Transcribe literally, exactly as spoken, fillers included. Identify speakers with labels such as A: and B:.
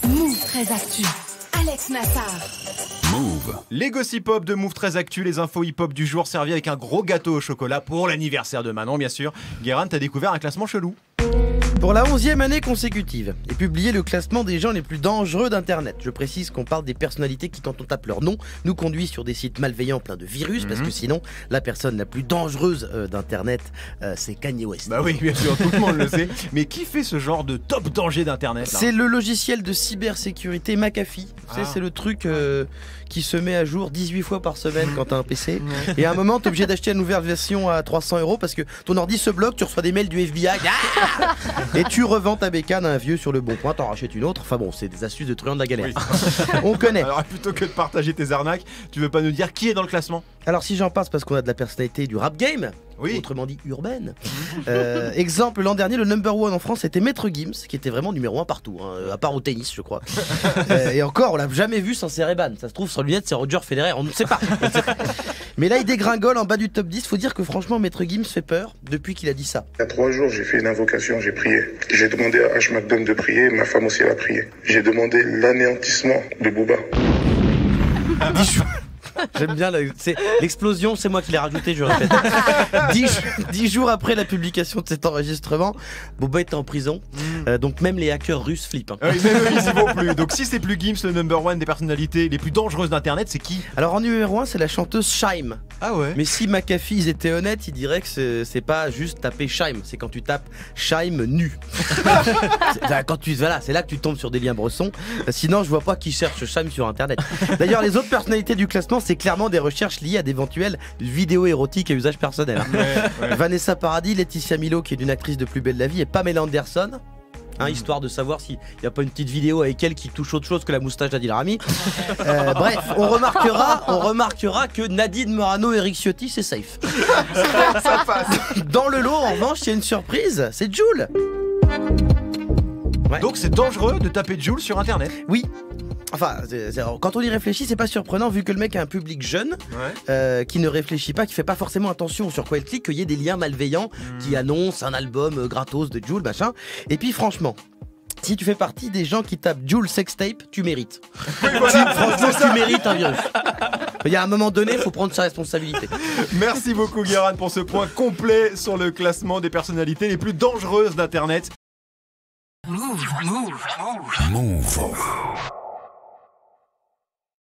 A: Move très Actu. Alex Nassar.
B: Move. Les gossip hop de Move très Actu, les infos hip hop du jour servis avec un gros gâteau au chocolat pour l'anniversaire de Manon, bien sûr. Guérin, t'as découvert un classement chelou.
C: Pour la onzième année consécutive est publié le classement des gens les plus dangereux d'Internet. Je précise qu'on parle des personnalités qui, quand on tape leur nom, nous conduisent sur des sites malveillants pleins de virus, mmh. parce que sinon, la personne la plus dangereuse euh, d'Internet, euh, c'est Kanye West.
B: Bah oui, bien sûr, tout le monde le sait. Mais qui fait ce genre de top danger d'Internet là ?
C: C'est le logiciel de cybersécurité McAfee. Ah. C'est le truc euh, qui se met à jour dix-huit fois par semaine quand t'as un P C. Mmh. Et à un moment, t'es obligé d'acheter une nouvelle version à trois cents euros parce que ton ordi se bloque, tu reçois des mails du F B I. Ah et tu revends ta bécane à un vieux sur le bon coin, t'en rachètes une autre. Enfin bon, c'est des astuces de truand de la galère. Oui. On connaît.
B: Alors plutôt que de partager tes arnaques, tu veux pas nous dire qui est dans le classement ?
C: Alors si j'en passe parce qu'on a de la personnalité du rap game, oui. autrement dit urbaine. euh, exemple, l'an dernier, le number one en France était Maître Gims, qui était vraiment numéro un partout, hein, à part au tennis, je crois. euh, et encore, on l'a jamais vu sans ses Ray-Ban. Ça se trouve, sans lunettes, c'est Roger Federer, on ne sait pas. Mais là, il dégringole en bas du top dix. Faut dire que franchement, Maître Gims fait peur depuis qu'il a dit ça.
D: Il y a trois jours, j'ai fait une invocation, j'ai prié. J'ai demandé à H. McDonald de prier, ma femme aussi elle a prié. J'ai demandé l'anéantissement de Booba.
C: dix jours. J'aime bien, la, c'est, l'explosion, c'est moi qui l'ai rajouté, je répète. dix, dix jours après la publication de cet enregistrement, Booba était en prison, mmh. euh, donc même les hackers russes flippent. Hein.
B: Ah oui, même eux, ils y vont plus. Donc si c'est plus Gims, le number one des personnalités les plus dangereuses d'Internet, c'est qui ?
C: Alors en numéro un, c'est la chanteuse Shy'm.
B: Ah ouais.
C: Mais si McAfee ils étaient honnêtes, ils diraient que c'est, c'est pas juste taper Shy'm, c'est quand tu tapes Shy'm nu. c'est, quand tu, voilà, c'est là que tu tombes sur des liens bressons. Sinon, je vois pas qui cherche Shy'm sur Internet. D'ailleurs, les autres personnalités du classement, c'est clairement des recherches liées à d'éventuelles vidéos érotiques à usage personnel. Hein. Ouais, ouais. Vanessa Paradis, Laetitia Milo qui est une actrice de Plus belle la vie et Pamela Anderson. Hein, mmh. Histoire de savoir s'il n'y a pas une petite vidéo avec elle qui touche autre chose que la moustache d'Adil Rami. euh, bref, on remarquera, on remarquera que Nadine Morano et Eric Ciotti, c'est safe.
B: Ça passe.
C: Dans le lot, en revanche, il y a une surprise, c'est Jul.
B: Ouais. Donc c'est dangereux de taper Jul sur Internet.
C: Oui. Enfin, c'est, c'est, quand on y réfléchit, c'est pas surprenant vu que le mec a un public jeune, ouais. euh, qui ne réfléchit pas, qui fait pas forcément attention sur quoi il clique, qu'il y ait des liens malveillants mmh. qui annoncent un album euh, gratos de Jul, machin. Et puis franchement, si tu fais partie des gens qui tapent Jul sextape, tu mérites.
B: Oui, voilà,
C: tu, franchement, tu mérites un virus. Il y a un moment donné, il faut prendre sa responsabilité.
B: Merci beaucoup Guérin pour ce point complet sur le classement des personnalités les plus dangereuses d'Internet.
A: Move, move, move. Move.